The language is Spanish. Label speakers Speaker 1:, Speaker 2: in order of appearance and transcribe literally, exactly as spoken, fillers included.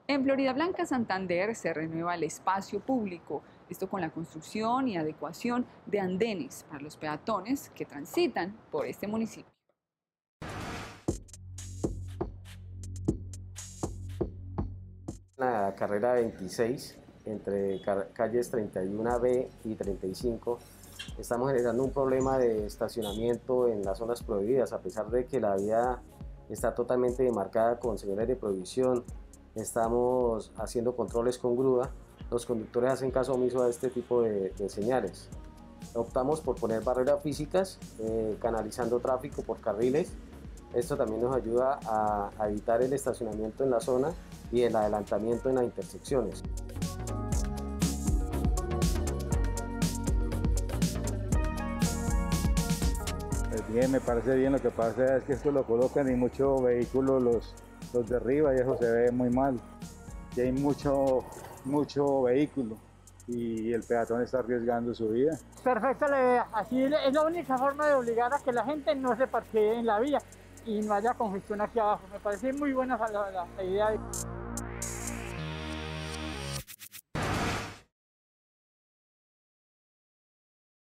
Speaker 1: En Florida Blanca, Santander, se renueva el espacio público, esto con la construcción y adecuación de andenes para los peatones que transitan por este municipio.
Speaker 2: La carrera veintiséis, entre calles treinta y uno B y treinta y cinco, estamos generando un problema de estacionamiento en las zonas prohibidas, a pesar de que la vía está totalmente demarcada con señales de prohibición. Estamos haciendo controles con grúa, los conductores hacen caso omiso a este tipo de, de señales. Optamos por poner barreras físicas, eh, canalizando tráfico por carriles. Esto también nos ayuda a, a evitar el estacionamiento en la zona y el adelantamiento en las intersecciones.
Speaker 3: Pues bien, me parece bien. Lo que pasa es que esto lo colocan y muchos vehículos los, los derriba y eso se ve muy mal. Y hay mucho, mucho vehículo y el peatón está arriesgando su vida.
Speaker 4: Perfecta la idea. Así es la única forma de obligar a que la gente no se parquee en la vía y no haya congestión aquí abajo. Me parece muy buena la, la, la idea.